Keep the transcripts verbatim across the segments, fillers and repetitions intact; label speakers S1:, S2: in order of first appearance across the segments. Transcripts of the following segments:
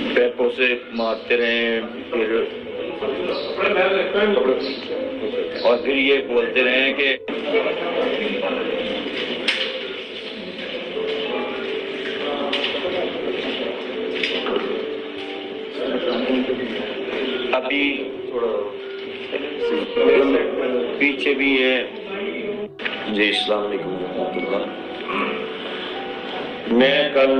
S1: پیپوں سے مارتے رہیں پھر اور پھر یہ بولتے رہیں کہ ابھی پیچھے بھی ہے. جی السلام علیکم ورحمۃ اللہ. میں کل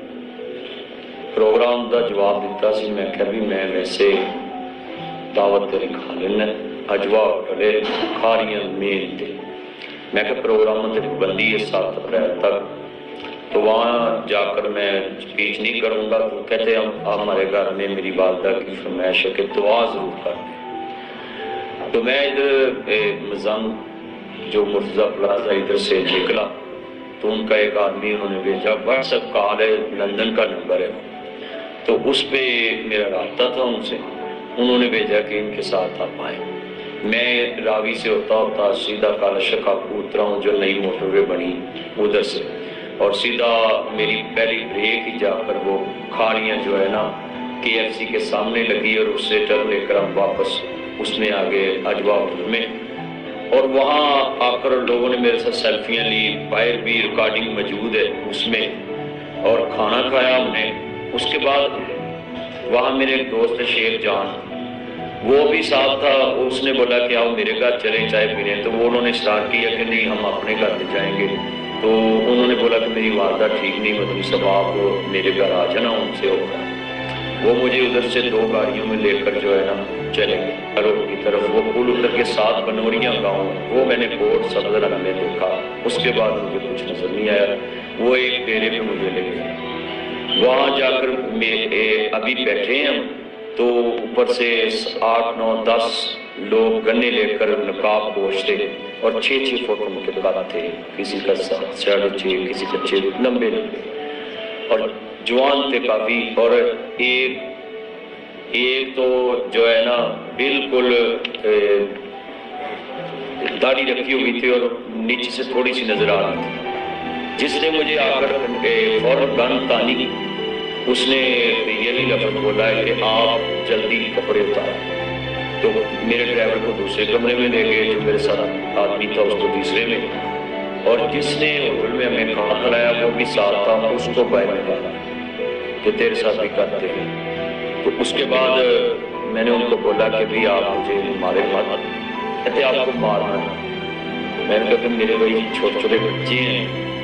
S1: پروگرام دا جواب دیتا سی. میں کہ بھی میں ویسے دعوت تیری کھا لینا اجوا کڑے کھاریاں مین تے میں کہ پروگرام تے بندی ہے سات اپریل تک تو وہاں جا کر میں اسپیچ نہیں کروں گا. تو کہتے ہیں آپ ہمارے گھر میں میری والدہ کی فرمائش ہے کہ دعا ضرور کر دیں. تو میں ادھر مزم جو مرتضیٰ پلازا ادھر سے نکلا تو ان کا ایک آدمی انہوں نے بھیجا واٹس ایپ کال ہے لندن کا نمبر ہے تو اس پہ میرا رابطہ تھا ان سے. انہوں نے بھیجا کہ ان کے ساتھ آپ آئیں. میں راوی سے ہوتا ہوتا سیدھا کالا شکا کو اترا ہوں جو نئی موٹر وے بنی ادھر سے اور سیدھا میری پہلی بریک ہی جا کر وہ کھاڑیاں جو ہے نا کے ایف سی کے سامنے لگی اور اس سے ٹرن لے کر ہم واپس اس میں آگے اجوا ہوٹل میں اور وہاں آ کر لوگوں نے میرے ساتھ سیلفیاں لی. باہر بھی ریکارڈنگ موجود ہے اس میں اور کھانا کھایا ہم نے. اس کے بعد وہاں میرے ایک دوست شیخ جان وہ بھی ساتھ تھا. اس نے بولا کہ آؤ میرے گھر چلیں چائے پینے. تو وہ انہوں نے اسٹارٹ کیا کہ نہیں ہم اپنے گھر میں جائیں گے. تو انہوں نے بولا کہ میری والدہ ٹھیک نہیں مدنی صاحب آپ میرے گھر آ جانا ان سے ہوگا. وہ مجھے ادھر سے دو گاڑیوں میں لے کر جو ہے نا چلے گئے روڈ کی طرف. وہ پل اتر کے ساتھ بنوریاں گاؤں وہ میں نے بورڈ سبز رنگ میں دیکھا. اس کے بعد مجھے کچھ نظر نہیں آیا. وہ ایک ڈیرے پہ مجھے لے گئے. وہاں جا کر ابھی بیٹھے ہیں ہم تو اوپر سے آٹھ نو دس لوگ گنے لے کر نقاب پوچھتے اور چھ چھ فٹ ان کے قد تھے. کسی کا ساڑھے چھ کسی کا چھ لمبے لمبے اور جوان تھے کافی. اور ایک ایک تو جو ہے نا بالکل داڑھی رکھی ہوئی تھی اور نیچے سے تھوڑی سی نظر آ رہی تھی. جس نے مجھے آ کر فوراً گن تانی اس نے یہی لفظ بولا ہے کہ آپ جلدی کپڑے اتاریں. تو میرے ڈرائیور کو دوسرے کمرے میں لے گئے جو میرے ساتھ آدمی تھا اس کو تیسرے میں اور جس نے ہوٹل میں ہمیں کھانا کھلایا وہ بھی ساتھ تھا. اس کو باہر نکالا کہ تیرے ساتھ بھی کرتے ہیں. تو اس کے بعد میں نے ان کو بولا کہ بھی آپ مجھے مارے مت. کہتے آپ کو مارنا. میں نے کہا کہ میرے بھائی چھوٹے چھوٹے بچے ہیں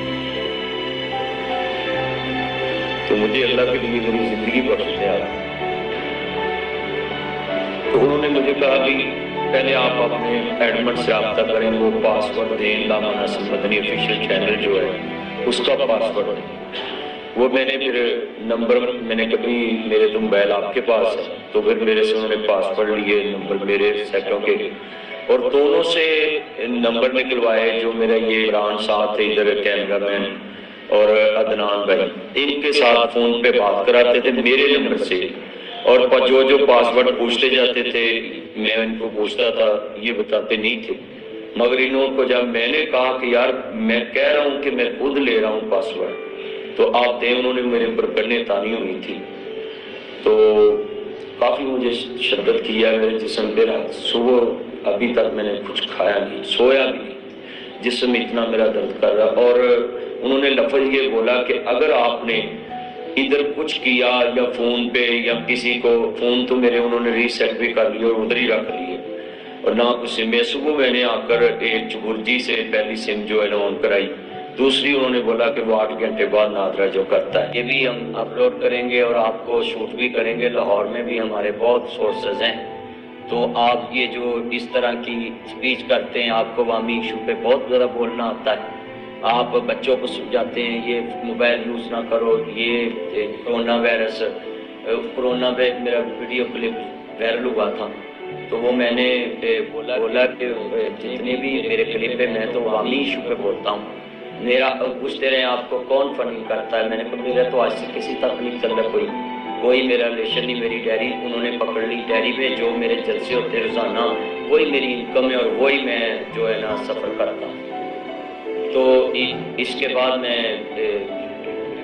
S1: تو مجھے اللہ کے لیے میری زندگی بخش دیا. تو انہوں نے مجھے کہا کہ پہلے آپ اپنے ایڈمن سے رابطہ کریں وہ پاس ورڈ دیں علامہ ناصر مدنی آفیشیل چینل جو ہے اس کا پاس ورڈ دیں. وہ میں نے پھر نمبر میں نے کبھی میرے تو موبائل آپ کے پاس ہے تو پھر میرے سے انہوں نے پاس ورڈ لیے نمبر میرے سیٹوں کے اور دونوں سے نمبر نکلوائے. جو میرا یہ عمران ساتھ ہے ادھر کیمرہ مین اور عدنان بھائی ان کے ساتھ فون پہ بات کراتے تھے میرے نمبر سے اور جو جو پاس ورڈ پوچھتے جاتے تھے میں ان کو پوچھتا تھا یہ بتاتے نہیں تھے. مگر انہوں کو جب میں نے کہا کہ یار میں کہہ رہا ہوں کہ میں خود لے رہا ہوں پاس ورڈ تو آپ دیں. انہوں نے میرے پر گنے تانی ہوئی تھی تو کافی مجھے شدت کیا. میرے جسم پہ صبح ابھی تک میں نے کچھ کھایا نہیں سویا بھی نہیں. جسم اتنا میرا درد کر رہا اور انہوں نے لفظ یہ بولا کہ اگر آپ نے ادھر کچھ کیا یا فون پہ یا کسی کو فون تو میرے انہوں نے ریسیٹ بھی کر لیے اور ادھر ہی رکھ لیے اور نہ کچھ سم. میں صبح میں نے آ کر ایک چبرجی سے پہلی سم جو ہے نا آن کرائی. دوسری انہوں نے بولا کہ وہ آٹھ گھنٹے بعد نادرا جو کرتا ہے یہ بھی ہم اپلوڈ کریں گے اور آپ کو شوٹ بھی کریں گے. لاہور میں بھی ہمارے بہت سورسز ہیں تو آپ یہ جو اس طرح کی سپیچ کرتے ہیں آپ کو عوامی ایشو پہ بہت زیادہ بولنا آتا ہے. آپ بچوں کو سمجھاتے ہیں یہ موبائل یوز نہ کرو. یہ کرونا وائرس کرونا پہ میرا ویڈیو کلپ وائرل ہوا تھا تو وہ میں نے بولا بولا کہ جتنے بھی میرے کلپ پہ میں تو عوامی ایشو پہ بولتا ہوں. میرا پوچھتے رہے آپ کو کون فنڈنگ کرتا ہے. میں نے کہا میرا تو آج سے کسی تک نہیں چل رہا کوئی کوئی میرا ریلیشن نہیں. میری ڈائری انہوں نے پکڑ لی. ڈائری میں جو میرے جلسے ہوتے روزانہ وہی میری انکم ہے اور وہی میں جو ہے نا سفر کرتا ہوں. تو اس کے بعد میں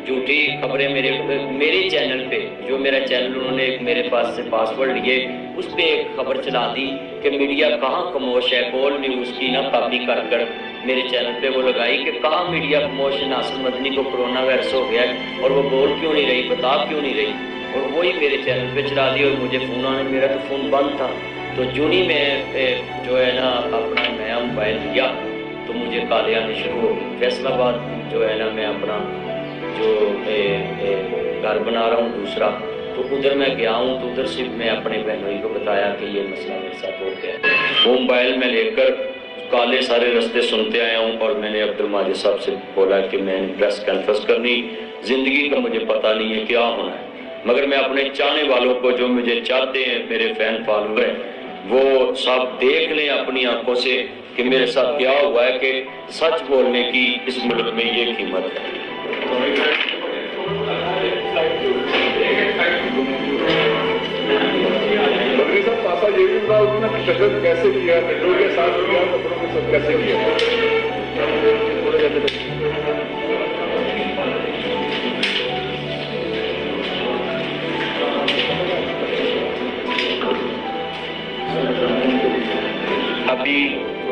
S1: جھوٹی خبریں میرے میرے چینل پہ، جو میرا چینل انہوں نے میرے پاس سے پاسورڈ لیے، اس پہ ایک خبر چلا دی کہ میڈیا کہاں خاموش ہے، کول نیوز کی نہ کاپی کر کر میرے چینل پہ وہ لگائی کہ کہاں میڈیا خاموش ہے، ناصر مدنی کو کرونا وائرس ہو گیا ہے اور وہ بول کیوں نہیں رہی، بتا کیوں نہیں رہی، اور وہی میرے چینل پہ چلا دی اور مجھے فون آنے، میرا تو فون بند تھا، تو جونی میں جو ہے نا اپنا نیا موبائل لیا تو مجھے کالیں آنی شروع ہو گئی۔ فیصل آباد جو ہے نا میں اپنا جو گھر بنا رہا ہوں دوسرا، تو ادھر میں گیا ہوں تو ادھر سے میں اپنے بہنوئی کو بتایا کہ یہ مسئلہ میرے ساتھ ہو گیا ہے۔ وہ موبائل میں لے کر کالے سارے رستے سنتے آیا ہوں اور میں نے عبد الماجد صاحب سے بولا کہ میں نے پریس کانفرنس کرنی، زندگی کا مجھے پتہ نہیں ہے کیا ہونا ہے، مگر میں اپنے چاہنے والوں کو جو مجھے چاہتے ہیں، میرے فین فالوور ہیں، وہ سب دیکھ لیں اپنی آنکھوں سے کہ میرے ساتھ کیا ہوا ہے، کہ سچ بولنے کی اس ملک میں یہ قیمت ہے۔
S2: بدری صاحب خاصا یہ بھی بتا انہوں نے تشدد کیسے کیا، ڈنڈوں کے ساتھ کیا، کپڑوں کے ساتھ کیسے کیا؟
S1: ابھی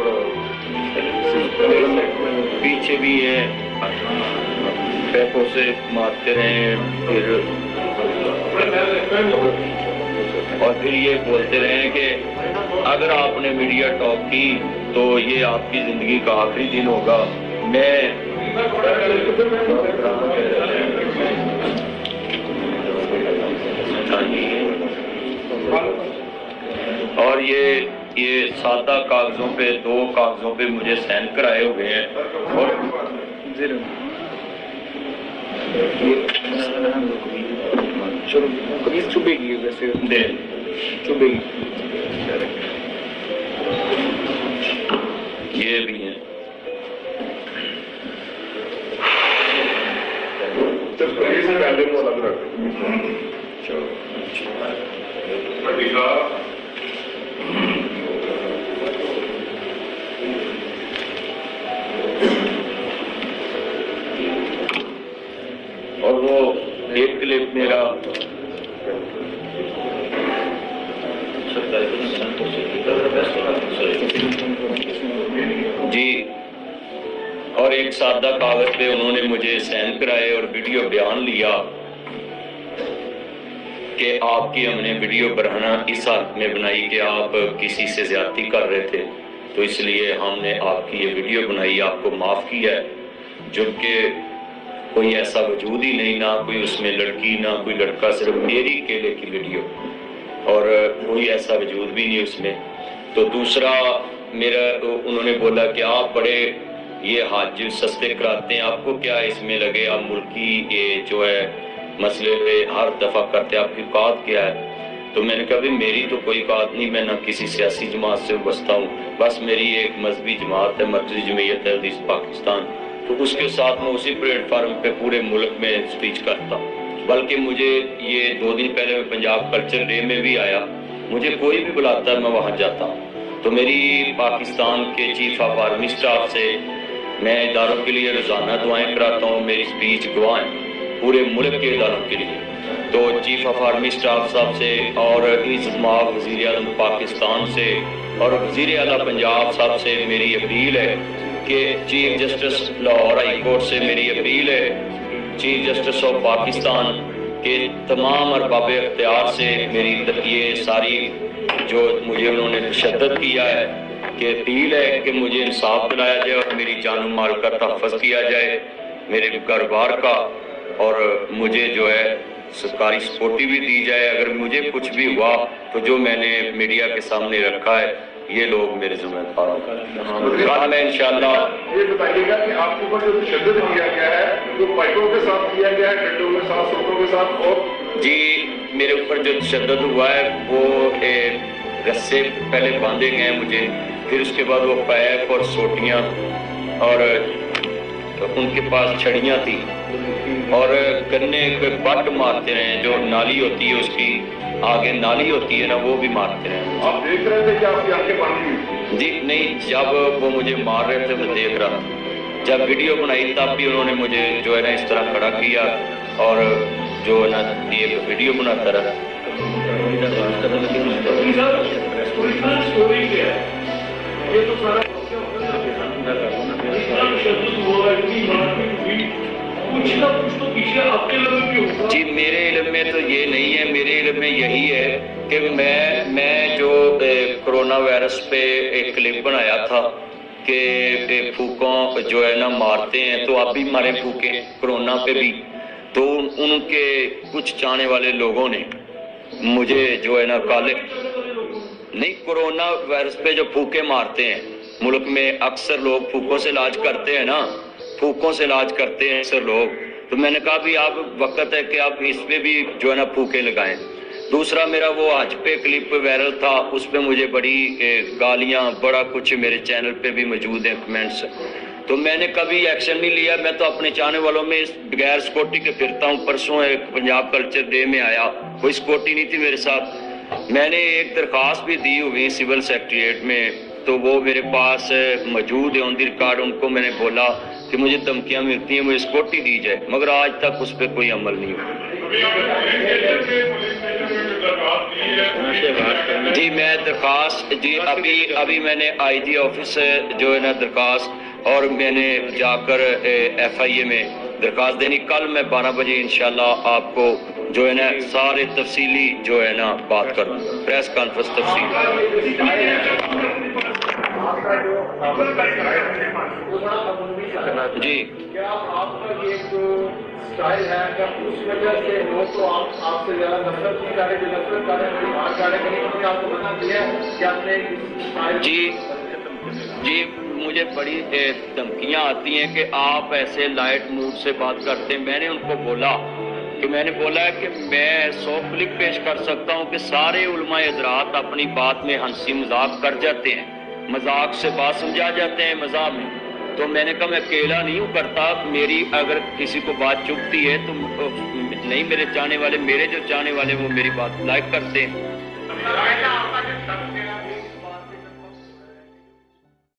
S1: پیچھے بھی ہے، پیپوں سے مارتے رہے، پھر اور پھر یہ بولتے رہے کہ اگر آپ نے میڈیا ٹاک کی تو یہ آپ کی زندگی کا آخری دن ہوگا۔ میں اور یہ یہ سادہ کاغذوں پہ، دو کاغذوں پہ مجھے سائن کرائے ہوئے ہیں، اور
S2: چبے گی ویسے
S1: دے
S2: چبے گی
S1: یہ بھی ہیں۔
S2: پہلے کو الگ رکھ
S1: اور وہ ایک کلپ میرا جی، اور ایک سادہ کاغذ پہ انہوں نے مجھے سائن کرائے اور ویڈیو بیان لیا کہ آپ کی ہم نے ویڈیو برہنہ اس حالت میں بنائی کہ آپ کسی سے زیادتی کر رہے تھے، تو اس لیے ہم نے آپ کی یہ ویڈیو بنائی، آپ کو معاف کیا ہے، جبکہ کوئی ایسا وجود ہی نہیں، نہ کوئی اس میں لڑکی نہ کوئی لڑکا، صرف میری کیلے کی ویڈیو، اور کوئی ایسا وجود بھی نہیں اس میں۔ تو دوسرا میرا انہوں نے بولا کہ آپ بڑے یہ حج سستے کراتے ہیں، آپ کو کیا اس میں لگے، آپ ملکی یہ جو ہے مسئلے پہ ہر دفعہ کرتے، آپ کی اوقات کیا ہے؟ تو میں نے کہا بھی میری تو کوئی اوقات نہیں، میں نہ کسی سیاسی جماعت سے وابستہ ہوں، بس میری ایک مذہبی جماعت ہے، مرکزی جمعیت حدیث پاکستان، تو اس کے ساتھ میں اسی پلیٹ فارم پہ پورے ملک میں سپیچ کرتا ہوں۔ بلکہ مجھے یہ دو دن پہلے میں پنجاب کلچر ڈے میں بھی آیا، مجھے کوئی بھی بلاتا ہے میں وہاں جاتا ہوں۔ تو میری پاکستان کے چیف آف آرمی اسٹاف سے میں اداروں کے لیے روزانہ دعائیں کراتا ہوں، میری سپیچ گواہ ہیں پورے ملک کے اداروں کے لیے۔ تو چیف آف آرمی اسٹاف صاحب سے اور عزت مآب وزیر اعظم پاکستان سے اور وزیر اعلیٰ پنجاب صاحب سے میری اپیل ہے کہ chief justice Lahore high court سے میری اپیل ہے، چیف جسٹس آف پاکستان کے تمام ارباب اختیار سے میری یہ ساری جو مجھے انہوں نے تشدد کیا ہے کہ اپیل ہے کہ مجھے انصاف دلایا جائے اور میری جان و مال کا تحفظ کیا جائے، میرے کاروبار کا، اور مجھے جو ہے سرکاری سپورٹی بھی دی جائے۔ اگر مجھے کچھ بھی ہوا تو جو میں نے میڈیا کے سامنے رکھا ہے یہ لوگ میرے ذمہ دار ہیں۔ کل میں انشاءاللہ
S2: یہ بتائیے گا کہ آپ کے اوپر جو تشدد کیا گیا ہے وہ پائپوں کے ساتھ کیا گیا ہے، ڈنڈوں کے ساتھ، سوٹوں کے ساتھ، اور
S1: جی میرے اوپر جو تشدد ہوا ہے وہ رسے پہلے باندھے گئے مجھے، پھر اس کے بعد وہ پائپ اور سوٹیاں، اور ان کے پاس چھڑیاں تھیں، اور گنے کے بٹ مارتے رہے، جو نالی ہوتی ہے اس کی آگے نالی ہوتی ہے نا وہ بھی مارتے رہے۔
S2: آپ دیکھ رہے تھے کہ آپ کی آنکھیں باندھی ہوئی؟
S1: جی نہیں، جب وہ مجھے مار رہے تھے میں دیکھ رہا تھا۔ जब वीडियो बनाई तब भी उन्होंने मुझे जो है ना इस तरह खड़ा किया और जो है ना ये वीडियो बनाता रहा।
S2: ये तो सारा कुछ ना कुछ तो पीछे आपके लोगों की होगा।
S1: जी मेरे इल्म में तो ये नहीं है, मेरे इल्म में यही है कि मैं मैं जो कोरोना वायरस पे एक क्लिप बनाया था कि फूकों जो है ना मारते हैं, तो आप भी मारे फूके कोरोना पे भी, तो उनके कुछ चाहने वाले लोगों ने मुझे जो है ना काले नहीं कोरोना वायरस पे जो फूके मारते हैं, मुल्क में अक्सर लोग फूकों से इलाज करते हैं ना, फूकों से इलाज करते हैं अक्सर लोग, तो मैंने कहा भी आप वक्त है कि आप इस पे भी जो है ना फूके लगाएं। दूसरा मेरा वो हज पे क्लिप वायरल था, उस पे मुझे बड़ी गालियां बड़ा कुछ मेरे चैनल पे भी मौजूद हैं कमेंट्स, तो मैंने कभी एक्शन नहीं लिया। मैं तो अपने चाहने वालों में बगैर स्कूटी के फिरता हूँ। परसों एक पंजाब कल्चर डे में आया, कोई स्कूटी नहीं थी मेरे साथ। मैंने एक दरख्वास्त भी दी हुई सिविल सेक्रेटरीट में, तो वो मेरे पास मौजूद है ऑन दी रिकॉर्ड। उनको मैंने बोला कि मुझे धमकियां मिलती हैं, मुझे स्कूटी दी जाए, मगर आज तक उस पर कोई अमल नहीं हुआ। जी मैं दरख्वास्त जी अभी अभी मैंने आई जी ऑफिस जो है ना दरख्वास्त, और मैंने जाकर एफ आई ए में दरख्वास्त देनी। कल मैं बारह बजे इंशाल्लाह आपको जो है ना सारे तफसीली जो है ना बात करूँ, प्रेस कॉन्फ्रेंस तफसीली। जी
S2: क्या आपका ये जो स्टाइल है क्या उस वजह से लोग तो आप आपसे ज्यादा नफरत नहीं करे, जो नफरत करे मेरी बात करे कहीं उन्होंने आपको बता दिया कि आपने स्टाइल
S1: जी जी मुझे बड़ी धमकियां आती हैं कि आप ऐसे लाइट मूड से बात करते हैं। मैंने उनको बोला कि मैंने बोला है कि मैं सौ क्लिप पेश कर सकता हूं कि सारे उलमा हज़रात अपनी बात में हंसी मजाक कर जाते हैं, मजाक से बात समझा जाते हैं मजाक में। तो मैंने कहा मैं अकेला नहीं हूँ करता, मेरी अगर किसी को बात चुभती है तो नहीं, मेरे चाहने वाले मेरे जो चाहने वाले वो मेरी बात लाइक करते हैं।